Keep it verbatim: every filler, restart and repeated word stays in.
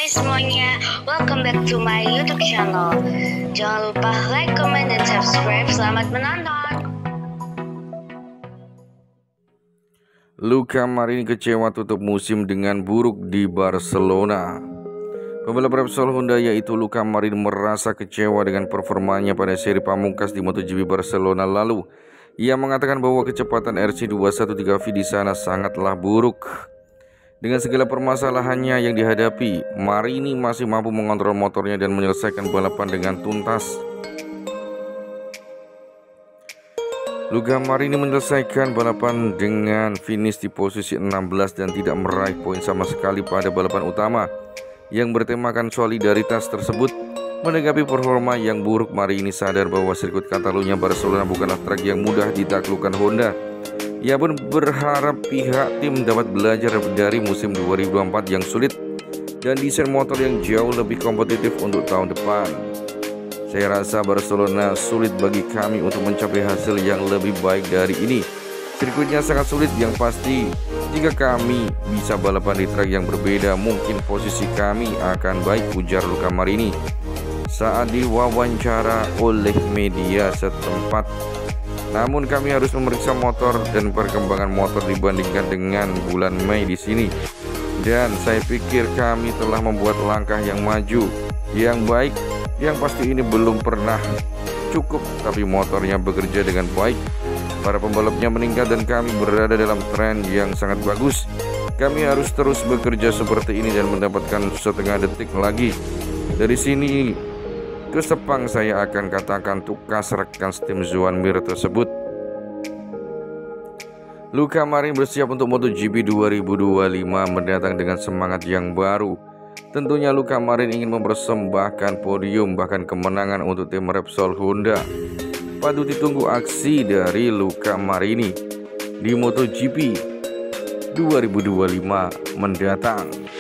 semuanya, welcome back to my YouTube channel. Jangan lupa like, comment, dan subscribe. Selamat menonton. Luka Marini kecewa tutup musim dengan buruk di Barcelona. Pembalap Repsol Honda yaitu Luka Marini merasa kecewa dengan performanya pada seri pamungkas di MotoGP Barcelona lalu. Ia mengatakan bahwa kecepatan R C dua satu tiga V di sana sangatlah buruk. Dengan segala permasalahannya yang dihadapi, Marini masih mampu mengontrol motornya dan menyelesaikan balapan dengan tuntas. Luka Marini menyelesaikan balapan dengan finish di posisi enam belas dan tidak meraih poin sama sekali pada balapan utama yang bertemakan solidaritas tersebut. Menanggapi performa yang buruk, Marini sadar bahwa sirkuit Catalunya Barcelona bukanlah trek yang mudah ditaklukkan Honda. Ia pun berharap pihak tim dapat belajar dari musim dua ribu dua puluh empat yang sulit dan desain motor yang jauh lebih kompetitif untuk tahun depan. Saya rasa Barcelona sulit bagi kami untuk mencapai hasil yang lebih baik dari ini. Sirkuitnya sangat sulit yang pasti. Jika kami bisa balapan di trek yang berbeda, mungkin posisi kami akan baik, ujar Luka Marini saat diwawancara oleh media setempat. Namun kami harus memeriksa motor dan perkembangan motor dibandingkan dengan bulan Mei di sini. Dan saya pikir kami telah membuat langkah yang maju, yang baik. Yang pasti ini belum pernah cukup, tapi motornya bekerja dengan baik. Para pembalapnya meningkat dan kami berada dalam tren yang sangat bagus. Kami harus terus bekerja seperti ini dan mendapatkan setengah detik lagi. Dari sini ke Sepang saya akan katakan tukas rekan tim Joan Mir tersebut. Luka Marini bersiap untuk MotoGP dua ribu dua puluh lima mendatang dengan semangat yang baru. Tentunya Luka Marini ingin mempersembahkan podium bahkan kemenangan untuk tim Repsol Honda. Patut ditunggu aksi dari Luka Marini di MotoGP dua ribu dua puluh lima mendatang.